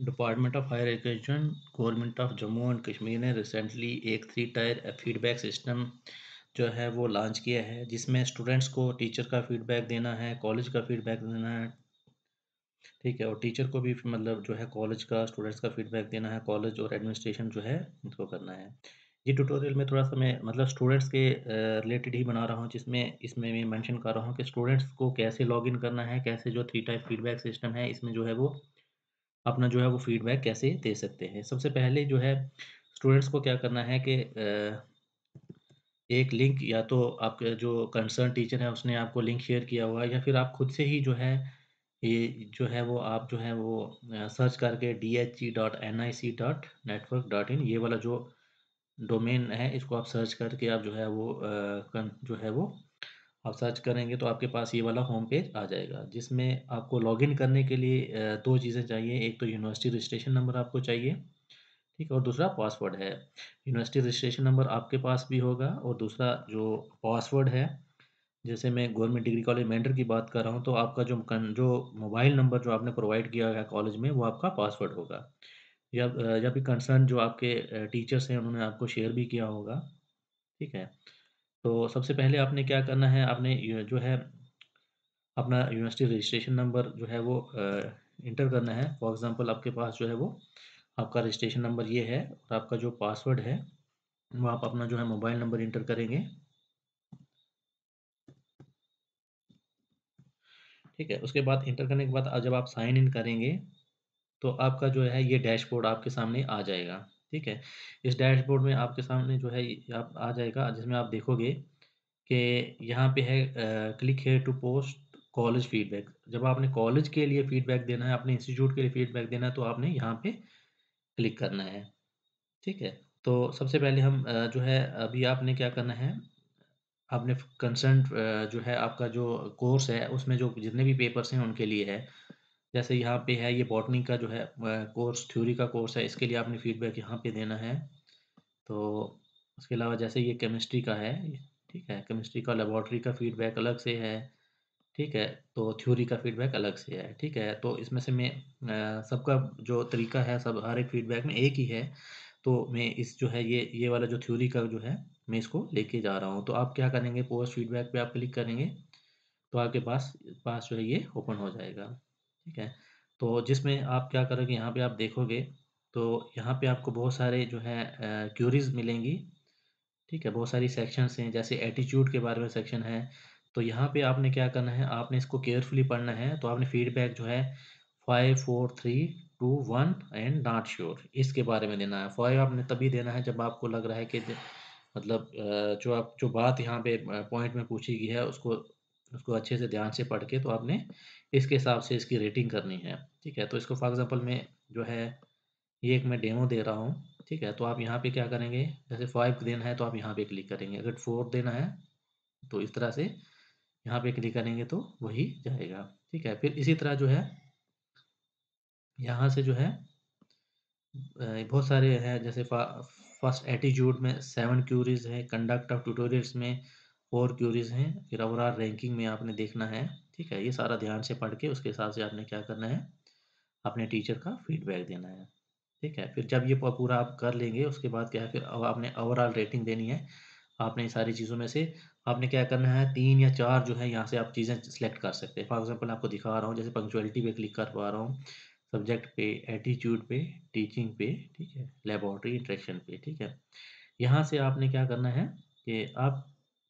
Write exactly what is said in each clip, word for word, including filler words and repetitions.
Department of higher education government of Jammu and Kashmir ने recently एक three tier feedback system जो है वो लॉन्च किया है, जिसमें स्टूडेंट्स को टीचर का फीडबैक देना है, कॉलेज का फीडबैक देना है। ठीक है, और टीचर को भी मतलब जो है कॉलेज का स्टूडेंट्स का फीडबैक देना है, कॉलेज और एडमिनिस्ट्रेशन जो है इनको करना है। ये ट्यूटोरियल में थोड़ा सा मैं मतलब स्टूडेंट्स के रिलेटेड ही बना रहा हूँ, जिसमें इसमें मैं मेंशन कर रहा हूँ कि स्टूडेंट्स को कैसे लॉगिन करना है, कैसे जो थ्री टाइप फीडबैक सिस्टम है इसमें जो है वो अपना जो है वो फीडबैक कैसे दे सकते हैं। सबसे पहले जो है स्टूडेंट्स को क्या करना है कि अ, एक लिंक या तो आपके जो कंसर्न टीचर है उसने आपको लिंक शेयर किया हुआ है, या फिर आप खुद से ही जो है ये जो है वो आप जो है वो अ, सर्च करके D H E dot N I C dot network dot in ये वाला जो डोमेन है इसको आप सर्च करके आप जो है वो अ, कन जो है वो आप सर्च करेंगे तो आपके पास ये वाला होम पेज आ जाएगा, जिसमें आपको लॉगिन करने के लिए अ, दो चीज़ें चाहिए। एक तो यूनिवर्सिटी रजिस्ट्रेशन नंबर आपको चाहिए, ठीक है? और दूसरा पासवर्ड है। यूनिवर्सिटी रजिस्ट्रेशन नंबर आपके पास भी होगा, और दूसरा जो पासवर्ड है, जैसे मैं गवर्नमेंट डिग्री कॉलेज मेंटर की बात कर रहा हूँ, तो आपका जो कन जो मोबाइल नंबर जो आपने प्रोवाइड किया है कॉलेज में, वो आपका पासवर्ड होगा। या अ, या फिर कंसर्न जो आपके अ, टीचर्स हैं, उन्होंने आपको शेयर भी किया होगा, ठीक है? तो सबसे पहले आपने क्या करना है, आपने ये जो है अपना यूनिवर्सिटी रजिस्ट्रेशन नंबर जो है वो अ, एंटर करना है। फॉर एग्ज़ाम्पल आपके पास जो है वो आपका रजिस्ट्रेशन नंबर ये है, और आपका जो पासवर्ड है, वो आप अपना जो है मोबाइल नंबर एंटर करेंगे, ठीक है? उसके बाद एंटर करने के बाद अ, जब आप साइन इन करेंगे, तो आपका जो है ये डैशबोर्ड आपके सामने आ जाएगा, ठीक है? इस डैशबोर्ड में आपके सामने जो है ये आप आ जाएगा, जिसमें आप देखोगे कि यहाँ पे है अ, click here to post college feedback. जब आपने कॉलेज के लिए फीडबैक देना है, अपने इंस्टीट्यूट के लिए फीडबैक देना है, तो आपने यहाँ पे क्लिक करना है, ठीक है? तो सबसे पहले हम अ, जो है अभी आपने क्या करना है, आपने कंसर्न अ, जो है आपका जो कोर्स है, उसमें जो जितने भी पेपर्स हैं उनके लिए है। जैसे यहाँ पे है ये बॉटनी का जो है अ, कोर्स थ्योरी का कोर्स है, इसके लिए आपने फीडबैक यहाँ पे देना है। तो उसके अलावा जैसे ये केमिस्ट्री का है, ठीक है? केमिस्ट्री का लैबोरेटरी का फीडबैक अलग से है, ठीक है? तो थ्योरी का फीडबैक अलग से है, ठीक है? तो इसमें से मैं अ, सबका जो तरीका है, सब हर एक फीडबैक में एक ही है। तो मैं इस जो है ये ये वाला जो थ्योरी का जो है, मैं इसको लेके जा रहा हूँ। तो आप क्या करेंगे, पोस्ट फीडबैक पे आप क्लिक करेंगे, तो आपके पास पास जो है ये ओपन हो जाएगा, ठीक है? तो जिसमें आप क्या करोगे, यहाँ पे आप देखोगे, तो यहाँ पे आपको बहुत सारे जो है अ, क्वेरीज़ मिलेंगी, ठीक है? बहुत सारी सेक्शंस हैं, जैसे एटीट्यूड के बारे में सेक्शन है, तो यहाँ पे आपने क्या करना है, आपने इसको केयरफुली पढ़ना है। तो आपने फीडबैक जो है five, four, three, two, one and not sure इसके बारे में देना है। फ़ाइव आपने तभी देना है जब आपको लग रहा है कि ज मतलब अ, जो आप जो बात यहाँ पे अ, पॉइंट में पूछी गई है उसको उसको अच्छे से ध्यान से पढ़ के तो आपने इसके हिसाब से इसकी रेटिंग करनी है, ठीक है? तो इसको फॉर एग्ज़ाम्पल मैं जो है ये एक मैं डेमो दे रहा हूँ, ठीक है? तो आप यहाँ पे क्या करेंगे, जैसे फ़ाइव देना है तो आप यहाँ पे क्लिक करेंगे, अगर फ़ोर देना है तो इस तरह से यहाँ पे क्लिक करेंगे तो वही जाएगा, ठीक है? फिर इसी तरह जो है यहाँ से जो है अ, बहुत सारे हैं, जैसे फ़ा फर्स्ट एटीट्यूड में सेवन क्यूरीज़ हैं, कंडक्ट ऑफ ट्यूटोरियल्स में फ़ोर क्यूरीज़ हैं, फिर ओवरऑल रैंकिंग में आपने देखना है, ठीक है? ये सारा ध्यान से पढ़ के उसके हिसाब से आपने क्या करना है, अपने टीचर का फीडबैक देना है। ठीक है? फिर जब ये प पूरा आप कर लेंगे, उसके बाद क्या है, फिर अब आपने ओवरऑल रेटिंग देनी है। आपने ये सारी चीज़ों में से आपने क्या करना है, तीन या चार जो है यहाँ से आप चीज़ें सिलेक्ट कर सकते हैं। फॉर एग्ज़ाम्पल आपको दिखा रहा हूँ, जैसे पंक्चुअलिटी पे क्लिक कर पा रहा हूँ, सब्जेक्ट पे, एटीट्यूड पे, टीचिंग पे, ठीक है? लैबोरेटरी इंटरेक्शन पे, ठीक है? यहाँ से आपने क्या करना है कि आप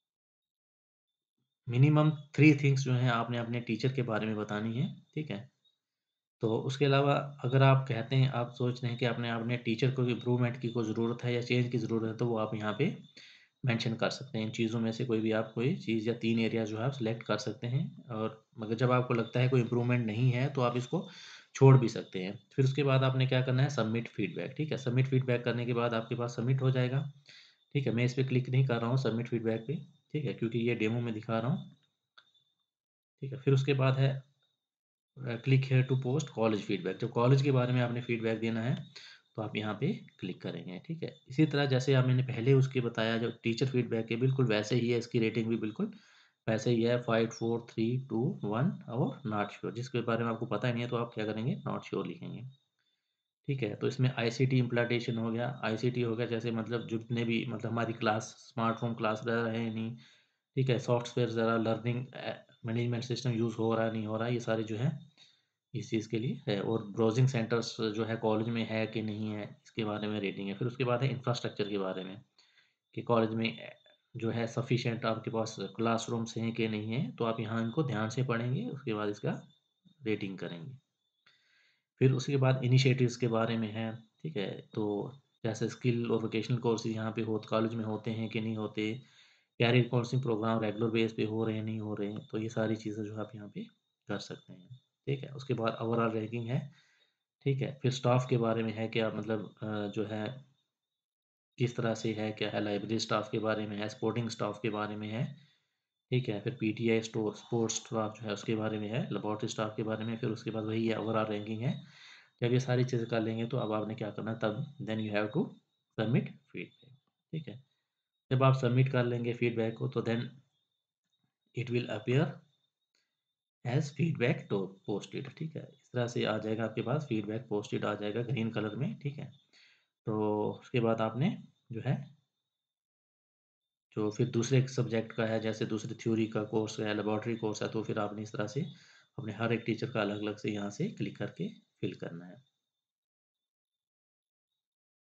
मिनिमम थ्री थिंग्स जो हैं आपने अपने टीचर के बारे में बतानी है, ठीक है? तो उसके अलावा अगर आप कहते हैं, आप सोच रहे हैं कि आपने अपने टीचर को इम्प्रूवमेंट की कोई ज़रूरत है या चेंज की ज़रूरत है, तो वो आप यहाँ पे मेंशन कर सकते हैं। इन चीज़ों में से कोई भी आप कोई चीज़ या तीन एरिया जो है आप सिलेक्ट कर सकते हैं, और मगर जब आपको लगता है कोई इम्प्रूवमेंट नहीं है, तो आप इसको छोड़ भी सकते हैं। फिर उसके बाद आपने क्या करना है, सबमिट फीडबैक, ठीक है? सबमिट फीडबैक करने के बाद आपके पास सबमिट हो जाएगा, ठीक है? मैं इस पे क्लिक नहीं कर रहा हूँ सबमिट फीडबैक पे, ठीक है? क्योंकि ये डेमो में दिखा रहा हूँ, ठीक है? फिर उसके बाद है click here to post college feedback. जब कॉलेज के बारे में आपने फीडबैक देना है, तो आप यहाँ पे क्लिक करेंगे, ठीक है? इसी तरह जैसे आप मैंने पहले उसके बताया, जो टीचर फीडबैक है बिल्कुल वैसे ही है, इसकी रेटिंग भी बिल्कुल वैसे ही है, five, four, three, two, one और नॉट श्योर। जिसके बारे में आपको पता ही नहीं है, तो आप क्या करेंगे, नॉट श्योर लिखेंगे। ठीक है? तो इसमें आईसीटी इम्प्लांटेशन हो गया, आईसीटी हो गया जैसे मतलब जितने भी मतलब हमारी क्लास स्मार्ट रूम क्लास रह रहे हैं नहीं, ठीक है? सॉफ्टवेयर ज़रा learning uh, management system use हो रहा है, नहीं हो रहा है, ये सारे जो है इस चीज़ के लिए है और ब्राउज़िंग सेंटर्स जो है कॉलेज में है कि नहीं है, इसके बारे में रेटिंग है। फिर उसके बाद है इंफ्रास्ट्रक्चर के बारे में कि कॉलेज में अ, जो है सफिशिएंट आपके पास क्लासरूम्स हैं कि नहीं है, तो आप यहाँ इनको ध्यान से पढ़ेंगे, उसके बाद इसका रेटिंग करेंगे। फिर उसके बाद इनिशिएटिव्स के बारे में है, ठीक है? तो जैसे स्किल और वोकेशनल कोर्सेज़ यहाँ पे हो कॉलेज में होते हैं कि नहीं होते, career counselling programme regular base पे हो रहे हैं, नहीं हो रहे हैं, तो ये सारी चीज़ें जो है आप यहाँ पे कर सकते हैं, ठीक है? उसके बाद ओवरऑल रैंकिंग है, ठीक है? फिर स्टाफ के बारे में है कि आप मतलब अ, जो है किस तरह से है, क्या है, लाइब्रेरी स्टाफ के बारे में है, सपोर्टिंग स्टाफ के बारे में है, ठीक है? फिर पीटीआई स्टो स्पोर्ट्स स्टाफ जो है उसके बारे में है, लैबोरेटरी स्टाफ के बारे में, फिर उसके बाद वही है ओवरऑल रैंकिंग है। जब ये सारी चीज़ें कर लेंगे तो अब आपने क्या करना है तब then you have to submit feedback, ठीक है? जब आप सबमिट कर लेंगे फीडबैक को तो then it will appear as feedback to posted, ठीक है? इस तरह से आ जाएगा आपके पास फीडबैक पोस्टेड आ जाएगा ग्रीन कलर में, ठीक है? तो उसके बाद आपने जो है जो फिर दूसरे सब्जेक्ट का है जैसे दूसरी थ्योरी का कोर्स है, लैबोरेटरी कोर्स है तो फिर आपने इस तरह से अपने हर एक टीचर का अलग-अलग से यहाँ से क्लिक करके फिल करना है।